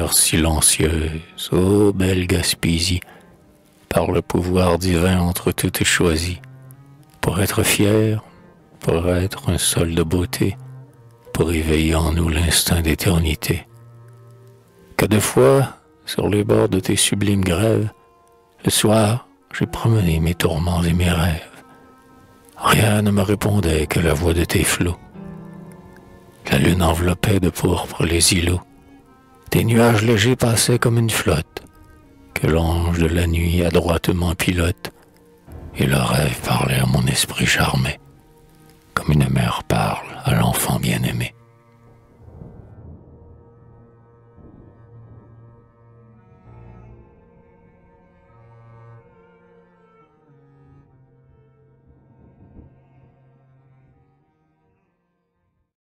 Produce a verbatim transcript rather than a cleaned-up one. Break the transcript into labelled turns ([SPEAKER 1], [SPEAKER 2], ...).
[SPEAKER 1] demeure silencieuse, ô belle Gaspésie, par le pouvoir divin entre toutes choisies, pour être fier, pour être un sol de beauté, pour éveiller en nous l'instinct d'éternité. Que de fois, sur les bords de tes sublimes grèves, le soir, j'ai promené mes tourments et mes rêves. Rien ne me répondait que la voix de tes flots. La lune enveloppait de pourpre les îlots. Tes nuages légers passaient comme une flotte, que l'ange de la nuit adroitement pilote, et le rêve parlait à mon esprit charmé, comme une mère parle à l'enfant bien-aimé.